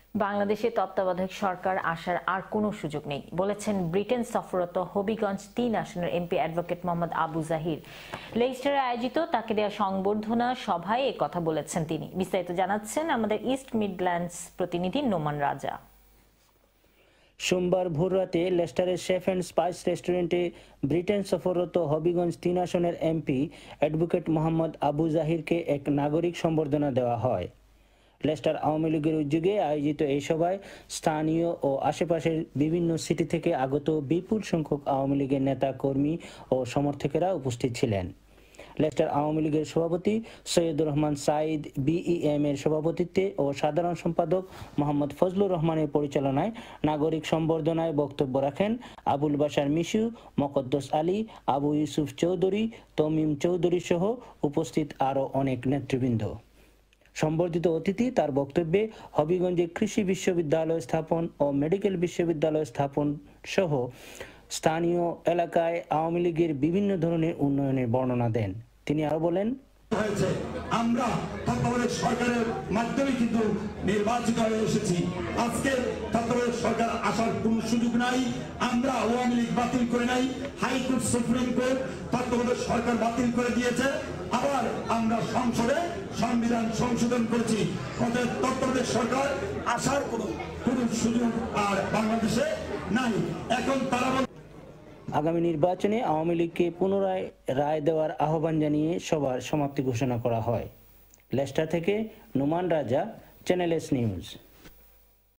বাংলাদেশে তত্ত্বাবধায়ক সরকার আসার আর কোনো সুযোগ নেই বলেছেন ব্রিটেন সফররত হবিগঞ্জ 3 আসনের এমপি অ্যাডভোকেট মোহাম্মদ আবু জাহির। লেইস্টারে আয়োজিত তাকে দেওয়া সংবর্ধনা সভায় এ কথা বলেছেন তিনি। বিস্তারিত জানাচ্ছেন আমাদের ইস্ট মিডল্যান্ডস প্রতিনিধি নোমান রাজা। সোমবার ভোররাতে লেস্টারের শেফ অ্যান্ড স্পাইস রেস্টুরেন্টে ব্রিটেন সফররত হবিগঞ্জ 3 আসনের এমপি অ্যাডভোকেট মোহাম্মদ আবু জাহিরকে এক নাগরিক সম্বর্ধনা দেওয়া হয়। লেস্টার আওয়ামী লীগের উদ্যোগে আয়োজিত এই সভায় স্থানীয় ও আশেপাশের বিভিন্ন সিটি থেকে আগত বিপুল সংখ্যক আওয়ামী লীগের নেতা কর্মী ও সমর্থকেরা উপস্থিত ছিলেন। লেস্টার আওয়ামী লীগের সভাপতি সৈয়দুর রহমান সাঈদ বিইএম এর সভাপতিত্বে ও সাধারণ সম্পাদক মোহাম্মদ ফজলুর রহমানের পরিচালনায় নাগরিক সম্বর্ধনায় বক্তব্য রাখেন আবুল বাশার মিশু, মকদ্দস আলী, আবু ইউসুফ চৌধুরী, তমিম চৌধুরী সহ উপস্থিত আরও অনেক নেতৃবৃন্দ। সম্বর্ধিত অতিথি তার বক্তব্যে হবিগঞ্জে কৃষি বিশ্ববিদ্যালয় স্থাপন ও মেডিকেল বিশ্ববিদ্যালয় স্থাপন সহ স্থানীয় এলাকায় আওয়ামী লীগের বিভিন্ন ধরনের উন্নয়নের বর্ণনা দেন। তিনি আরো বলেন, আমরা তত্ত্বাবধায়ক সরকারের মাধ্যমে কিন্তু নির্বাচিত হয়ে এসেছি। আজকে তত্ত্বাবধায়ক সরকার আসার কোনো সুযোগ নাই। আমরা আওয়ামী লীগ বাতিল করে নাই, হাইকোর্ট সুপ্রিম কোর্ট তত্ত্বাবধায়ক সরকার বাতিল করে দিয়েছে। আবার আমরা সংসদে সংবিধান সংশোধন করেছি। অতএব তত্ত্বাবধায়ক সরকার আসার কোনো সুযোগ আর বাংলাদেশে নাই। এখন তারা আগামী নির্বাচনে আওয়ামী লীগকে পুনরায় রায় দেওয়ার আহ্বান জানিয়ে সভার সমাপ্তি ঘোষণা করা হয়। লেস্টার থেকে নোমান রাজা, চ্যানেল এস নিউজ।